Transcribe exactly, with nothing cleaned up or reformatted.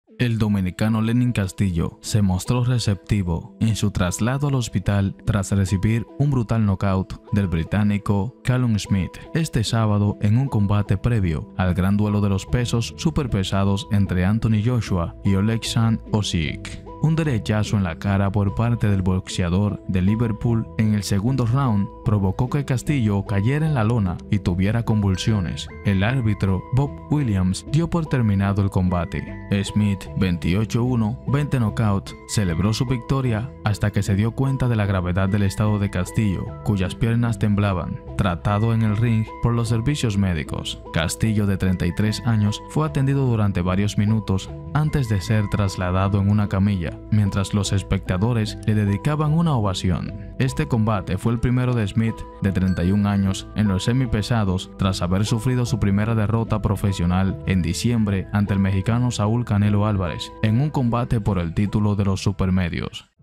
El dominicano Lenin Castillo se mostró receptivo en su traslado al hospital tras recibir un brutal knockout del británico Callum Smith este sábado en un combate previo al gran duelo de los pesos superpesados entre Anthony Joshua y Oleksandr Usyk. Un derechazo en la cara por parte del boxeador de Liverpool en el segundo round provocó que Castillo cayera en la lona y tuviera convulsiones. El árbitro Bob Williams dio por terminado el combate. Smith, veintiocho uno, veinte knockout, celebró su victoria hasta que se dio cuenta de la gravedad del estado de Castillo, cuyas piernas temblaban, tratado en el ring por los servicios médicos. Castillo, de treinta y tres años, fue atendido durante varios minutos antes de ser trasladado en una camilla, mientras los espectadores le dedicaban una ovación. Este combate fue el primero de Smith, de treinta y un años, en los semipesados tras haber sufrido su primera derrota profesional en diciembre ante el mexicano Saúl Canelo Álvarez en un combate por el título de los supermedios.